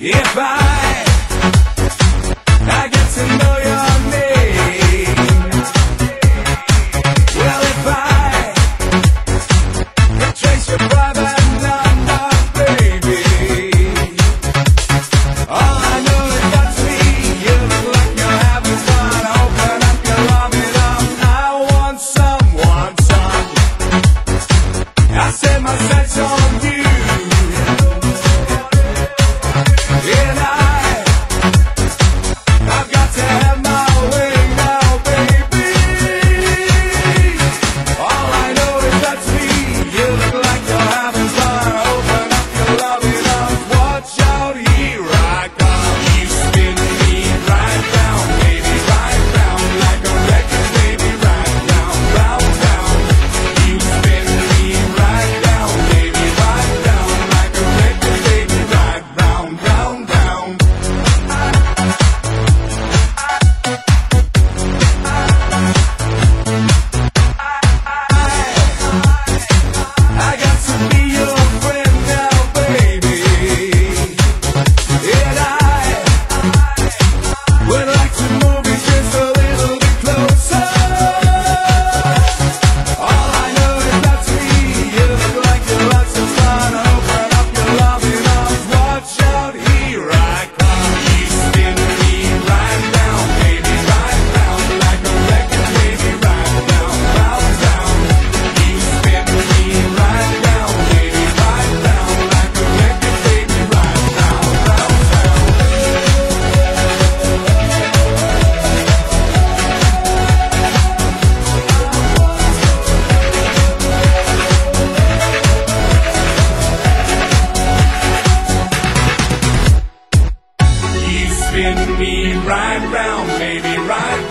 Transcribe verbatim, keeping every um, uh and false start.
If I, I get to know your name, well if I can trace your private number, baby, all I know is that's me. You look like you're having fun. Open up your love it up. I want some, want some. I set my sights on you. And I, I've got to have my way now, baby. All I know is that's me. You look like you're having fun. Open up your loving arms. Watch out, here I come. You spin me right round, baby, right round like a record, baby, right round, round, round. You spin me right round, baby, right round like a record, baby, right round, round, round. I got to be your friend now, baby. And I would like to move you just a little bit closer. All I know is that's me. You look like you're lots of fun. Open up your loving arms. Watch out, here I come. You spin me right round, baby, right round like a record, baby, right round, round, round. You spin me right round, baby, right round like a record, baby, right round, round, round. You spin me right round, baby, right